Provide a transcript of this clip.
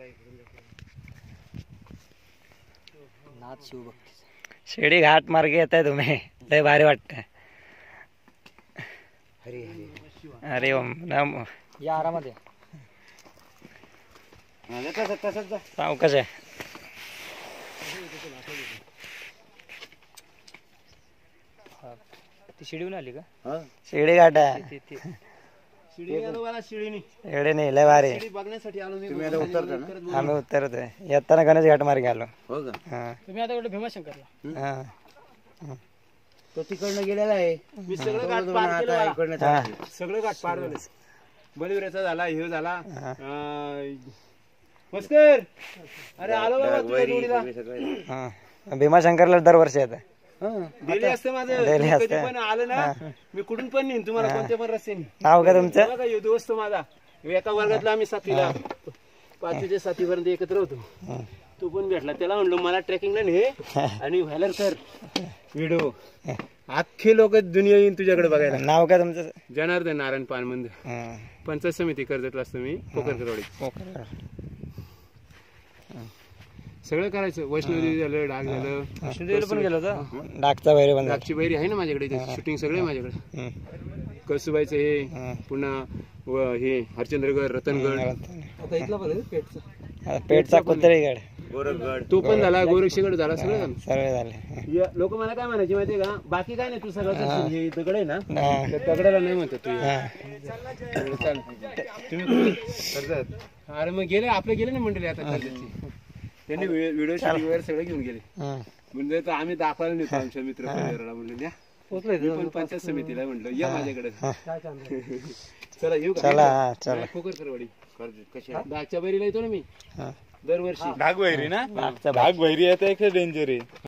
शिर्डी घाट मार्गे येत आहे तुम्ही, लय भारी वाटतंय. हरी ओम नम. या आरामात या. सावकाश आहे. ती शिडीहून आली का? शिर्डी घाट आहे. शिर्डी नाही, लय भारी बघण्यासाठी आलो. आम्ही उतरतोय. येताना गणेश घाट मार्गे आलो. तुम्ही आता कुठे भीमाशंकरला? तो तिकडनं गेलेला आहे. मी सगळं घाट पार केलं. सगळं घाट पार झालं. बलिवऱ्याचा झाला, हे झाला. मस्कर अरे आलो बाबा तुझ्या जोडीला. भीमाशंकरला दरवर्षी येत आहे. डेली असते माझं. कधी पण आलं ना मी कुठून पण नेईन तुम्हाला, कोणत्या पण रस्त्याने. नाव का तुमचं? बघा दोस्त माझा एका वर्गातला. आम्ही 7वीला 5वी ते 7वी पर्यंत एकत्र होतो. तो पण भेटला. त्याला म्हणलो मला ट्रेकिंगला ने आणि व्हायला कर व्हिडिओ. अख्खे लोक दुनिया येईन तुझ्याकडे बघायला. नाव का तुमचं? जनार्दन नारायण पानमंद. पंचायत समिती कर्जतला असतो मी. पोखरकरवाडी. सगळं करायचं. वैष्णोदेवी झालं, डाक झालं. वैष्णोदेवीला पण गेलो होतो. डाकचा बैरी पण. डाकची बैरी आहे ना माझ्याकडे. शूटिंग सगळे माझ्याकडे. कसुबाईचं हे, पुन्हा हे हरचंद्रगड, रतनगड. आता इथला पण पेठचा कुत्रेगड, गोरखगड तो पण झाला. गोरक्षगड झाला. सगळं झालं. सर्व झाले. लोक मला काय म्हणायचे माहितीये का, बाकी काय नाही तू सगळं हे दगड आहे ना, दगडाला नाही म्हणतात तू. तुम्ही कर्जत. अरे मग गेले आपले गेले ना मंडळी आता कर्जतची. त्यांनी व्हिडिओ शूटिंग वगैरे सगळे घेऊन गेले. म्हणजे आम्ही दाखवायला नेतो आमच्या मित्र परिवाराला. म्हणलं या पण पंचायत समितीला म्हटलं या माझ्याकडे. चला येऊ का? पोखरकरवाडी डाकच्या बैरीला येतो ना मी दरवर्षी. डाग वैरी ना, डाग वैरी आहे, डेंजर आहे.